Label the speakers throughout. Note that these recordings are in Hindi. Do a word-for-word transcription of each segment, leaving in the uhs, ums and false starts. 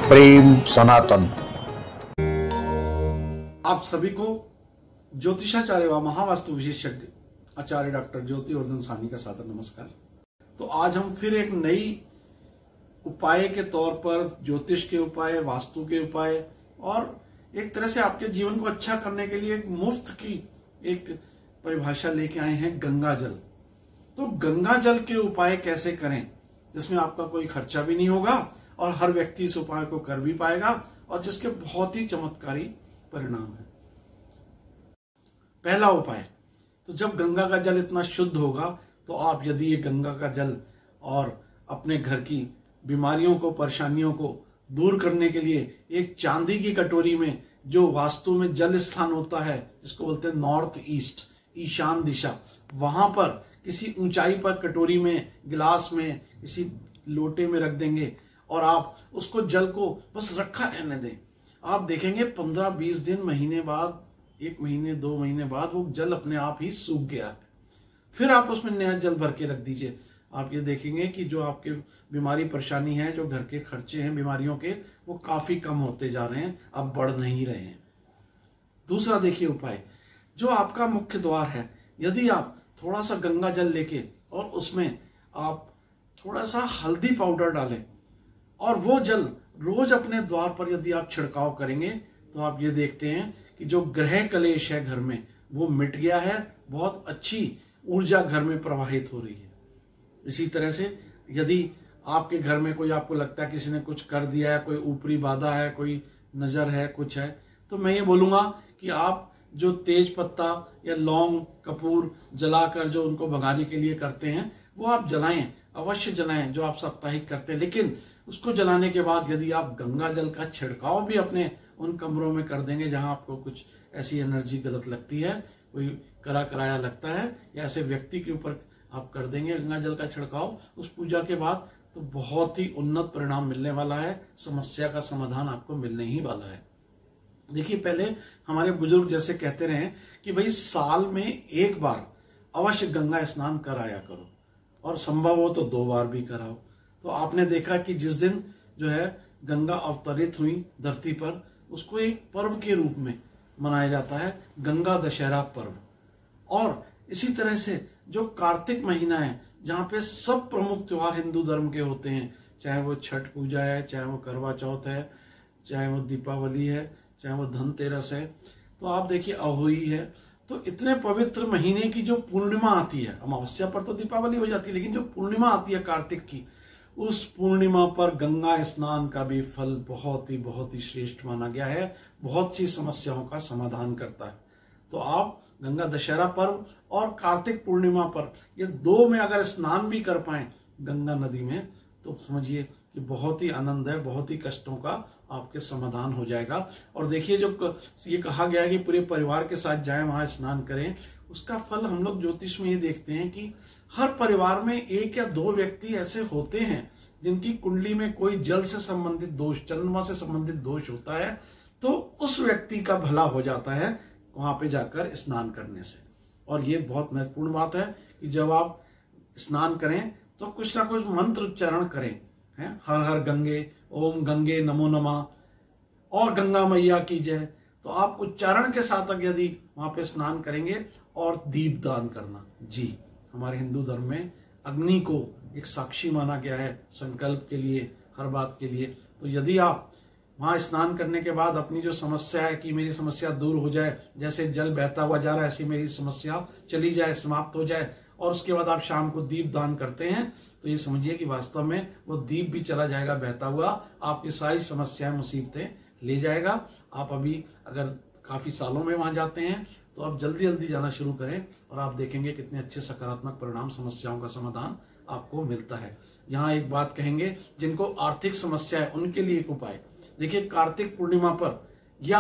Speaker 1: प्रेम सनातन।
Speaker 2: आप सभी को ज्योतिषाचार्य व महावास्तु विशेषज्ञ आचार्य डॉक्टर ज्योतिवर्धन साहनी का सादर नमस्कार। तो आज हम फिर एक नई उपाय के तौर पर ज्योतिष के उपाय, वास्तु के उपाय और एक तरह से आपके जीवन को अच्छा करने के लिए एक मुफ्त की एक परिभाषा लेके आए हैं, गंगा जल। तो गंगा जल के उपाय कैसे करें जिसमें आपका कोई खर्चा भी नहीं होगा और हर व्यक्ति इस उपाय को कर भी पाएगा और जिसके बहुत ही चमत्कारी परिणाम है। पहला उपाय, तो जब गंगा का जल इतना शुद्ध होगा तो आप यदि ये गंगा का जल और अपने घर की बीमारियों को, परेशानियों को दूर करने के लिए एक चांदी की कटोरी में, जो वास्तु में जल स्थान होता है जिसको बोलते हैं नॉर्थ ईस्ट, ईशान दिशा, वहां पर किसी ऊंचाई पर कटोरी में, गिलास में, किसी लोटे में रख देंगे और आप उसको जल को बस रखा रहने दें। आप देखेंगे पंद्रह बीस दिन, महीने बाद, एक महीने दो महीने बाद वो जल अपने आप ही सूख गया है। फिर आप उसमें नया जल भर के रख दीजिए। आप ये देखेंगे कि जो आपके बीमारी परेशानी है, जो घर के खर्चे हैं बीमारियों के, वो काफी कम होते जा रहे हैं, अब बढ़ नहीं रहे हैं। दूसरा देखिए उपाय, जो आपका मुख्य द्वार है, यदि आप थोड़ा सा गंगा जल लेके और उसमें आप थोड़ा सा हल्दी पाउडर डालें और वो जल रोज अपने द्वार पर यदि आप छिड़काव करेंगे तो आप ये देखते हैं कि जो ग्रह कलेश है घर में वो मिट गया है, बहुत अच्छी ऊर्जा घर में प्रवाहित हो रही है। इसी तरह से यदि आपके घर में कोई, आपको लगता है किसी ने कुछ कर दिया है, कोई ऊपरी बाधा है, कोई नजर है, कुछ है, तो मैं ये बोलूंगा कि आप जो तेज पत्ता या लौंग, कपूर जलाकर जो उनको भगाने के लिए करते हैं वो आप जलाएं, अवश्य जलाएं, जो आप साप्ताहिक करते हैं। लेकिन उसको जलाने के बाद यदि आप गंगा जल का छिड़काव भी अपने उन कमरों में कर देंगे जहां आपको कुछ ऐसी एनर्जी गलत लगती है, कोई करा कराया लगता है, या ऐसे व्यक्ति के ऊपर आप कर देंगे गंगा जल का छिड़काव उस पूजा के बाद, तो बहुत ही उन्नत परिणाम मिलने वाला है, समस्या का समाधान आपको मिलने ही वाला है। देखिए, पहले हमारे बुजुर्ग जैसे कहते रहे कि भाई साल में एक बार अवश्य गंगा स्नान कराया करो और संभव हो तो दो बार भी कराओ। तो आपने देखा कि जिस दिन जो है गंगा अवतरित हुई धरती पर, उसको एक पर्व के रूप में मनाया जाता है, गंगा दशहरा पर्व। और इसी तरह से जो कार्तिक महीना है, जहां पे सब प्रमुख त्योहार हिंदू धर्म के होते हैं, चाहे वो छठ पूजा है, चाहे वो करवा चौथ है, चाहे वो दीपावली है, चाहे वो धनतेरस है, तो आप देखिए अहोई है, तो इतने पवित्र महीने की जो पूर्णिमा आती है, अमावस्या पर तो दीपावली हो जाती है, लेकिन जो पूर्णिमा आती है कार्तिक की, उस पूर्णिमा पर गंगा स्नान का भी फल बहुत ही बहुत ही श्रेष्ठ माना गया है, बहुत सी समस्याओं का समाधान करता है। तो आप गंगा दशहरा पर्व और कार्तिक पूर्णिमा पर ये दो में अगर स्नान भी कर पाए गंगा नदी में, तो समझिए कि बहुत ही आनंद है, बहुत ही कष्टों का आपके समाधान हो जाएगा। और देखिए, जो ये कहा गया है कि पूरे परिवार के साथ जाएं, वहां स्नान करें, उसका फल हम लोग ज्योतिष में ये देखते हैं कि हर परिवार में एक या दो व्यक्ति ऐसे होते हैं जिनकी कुंडली में कोई जल से संबंधित दोष, चंद्रमा से संबंधित दोष होता है, तो उस व्यक्ति का भला हो जाता है वहां पे जाकर स्नान करने से। और ये बहुत महत्वपूर्ण बात है कि जब आप स्नान करें तो कुछ ना कुछ मंत्र उच्चारण करें, हैं, हर हर गंगे, ओम गंगे नमो नमः, और गंगा मैया की जय। तो आप उच्चारण के साथ यदि वहां पे स्नान करेंगे, और दीप दान करना, जी हमारे हिंदू धर्म में अग्नि को एक साक्षी माना गया है संकल्प के लिए, हर बात के लिए। तो यदि आप वहां स्नान करने के बाद अपनी जो समस्या है कि मेरी समस्या दूर हो जाए, जैसे जल बहता हुआ जा रहा है ऐसी मेरी समस्या चली जाए, समाप्त हो जाए, और उसके बाद आप शाम को दीप दान करते हैं, तो ये समझिए कि वास्तव में वो दीप भी चला जाएगा बहता हुआ, आपकी सारी समस्याएं, मुसीबतें ले जाएगा। आप अभी अगर काफी सालों में वहां जाते हैं तो आप जल्दी जल्दी जाना शुरू करें और आप देखेंगे कितने अच्छे सकारात्मक परिणाम, समस्याओं का समाधान आपको मिलता है। यहाँ एक बात कहेंगे, जिनको आर्थिक समस्या है उनके लिए एक उपाय, देखिए कार्तिक पूर्णिमा पर, या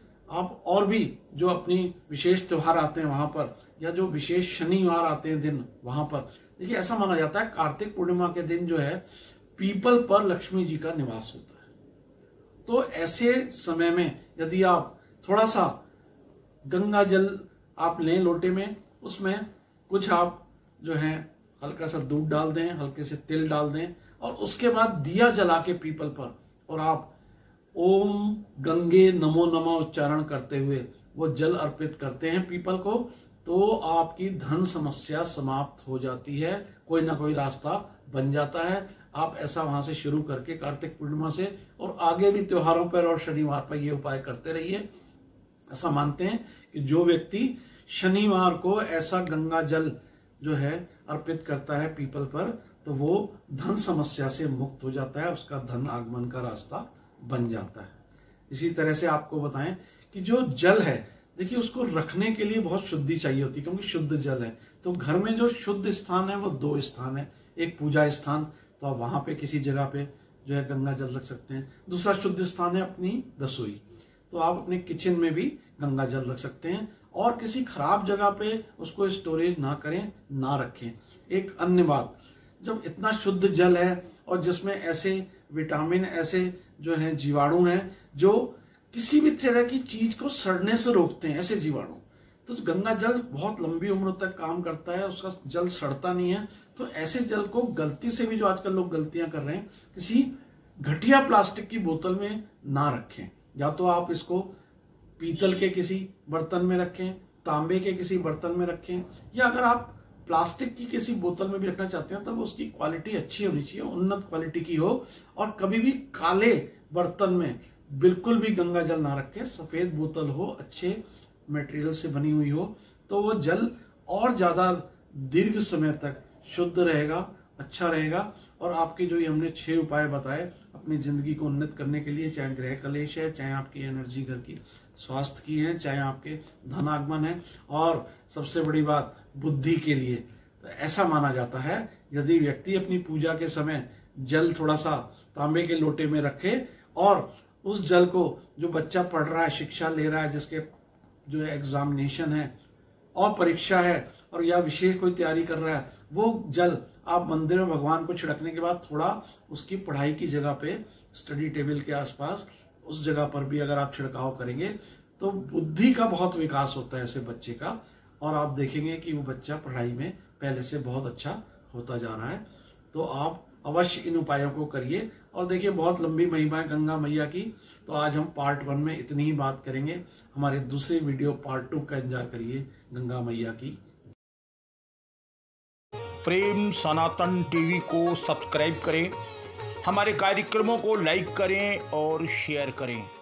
Speaker 2: आप और भी जो अपनी विशेष त्योहार आते हैं वहां पर, या जो विशेष शनिवार आते हैं दिन वहां पर, देखिए ऐसा माना जाता है कार्तिक पूर्णिमा के दिन जो है पीपल पर लक्ष्मी जी का निवास होता है। तो ऐसे समय में यदि आप थोड़ा सा गंगा जल आप लें लोटे में, उसमें कुछ आप जो है हल्का सा दूध डाल दें, हल्के से तिल डाल दें, और उसके बाद दिया जला के पीपल पर, और आप ओम गंगे नमो नमः उच्चारण करते हुए वो जल अर्पित करते हैं पीपल को, तो आपकी धन समस्या समाप्त हो जाती है, कोई ना कोई रास्ता बन जाता है। आप ऐसा वहां से शुरू करके कार्तिक पूर्णिमा से और आगे भी त्योहारों पर और शनिवार पर ये उपाय करते रहिए। ऐसा मानते हैं कि जो व्यक्ति शनिवार को ऐसा गंगा जल जो है अर्पित करता है पीपल पर, तो वो धन समस्या से मुक्त हो जाता है, उसका धन आगमन का रास्ता बन जाता है। इसी तरह से आपको बताएं कि जो जल है, देखिए उसको रखने के लिए बहुत शुद्धि चाहिए होती है, क्योंकि शुद्ध जल है। तो घर में जो शुद्ध स्थान है वो दो स्थान है, एक पूजा स्थान, तो आप वहां पे किसी जगह पे जो है गंगा जल रख सकते हैं। दूसरा शुद्ध स्थान है अपनी रसोई, तो आप अपने किचन में भी गंगा जल रख सकते हैं, और किसी खराब जगह पे उसको स्टोरेज ना करें, ना रखें। एक अन्य बात, जब इतना शुद्ध जल है और जिसमें ऐसे विटामिन, ऐसे जो है जीवाणु हैं जो किसी भी तरह की चीज को सड़ने से रोकते हैं, ऐसे जीवाणु, तो गंगा जल बहुत लंबी उम्र तक काम करता है, उसका जल सड़ता नहीं है। तो ऐसे जल को गलती से भी, जो आजकल लोग गलतियां कर रहे हैं, किसी घटिया प्लास्टिक की बोतल में ना रखें। या तो आप इसको पीतल के किसी बर्तन में रखें, तांबे के किसी बर्तन में रखें, या अगर आप प्लास्टिक की किसी बोतल में भी रखना चाहते हैं तब तो उसकी क्वालिटी अच्छी होनी चाहिए, उन्नत क्वालिटी की हो। और कभी भी काले बर्तन में बिल्कुल भी गंगा जल ना रखें, सफेद बोतल हो, अच्छे मटेरियल से बनी हुई हो, तो वो जल और ज्यादा दीर्घ समय तक शुद्ध रहेगा, अच्छा रहेगा। और आपके जो ये हमने छह उपाय बताए अपनी जिंदगी को उन्नत करने के लिए, चाहे ग्रह कलेश है, चाहे आपकी एनर्जी घर की स्वास्थ्य की है, चाहे आपके धन आगमन है, और सबसे बड़ी बात बुद्धि के लिए, तो ऐसा माना जाता है यदि व्यक्ति अपनी पूजा के समय जल थोड़ा सा तांबे के लोटे में रखे, और उस जल को जो बच्चा पढ़ रहा है, शिक्षा ले रहा है, जिसके जो एग्जामिनेशन है और परीक्षा है, और या विशेष कोई तैयारी कर रहा है, वो जल आप मंदिर में भगवान को छिड़कने के बाद थोड़ा उसकी पढ़ाई की जगह पे, स्टडी टेबल के आसपास, उस जगह पर भी अगर आप छिड़काव करेंगे तो बुद्धि का बहुत विकास होता है ऐसे बच्चे का, और आप देखेंगे कि वो बच्चा पढ़ाई में पहले से बहुत अच्छा होता जा रहा है। तो आप अवश्य इन उपायों को करिए। और देखिए, बहुत लंबी महिमा है गंगा मैया की, तो आज हम पार्ट वन में इतनी ही बात करेंगे। हमारे दूसरे वीडियो पार्ट टू का इंतजार करिए। गंगा मैया की।
Speaker 1: प्रेम सनातन टीवी को सब्सक्राइब करें, हमारे कार्यक्रमों को लाइक करें और शेयर करें।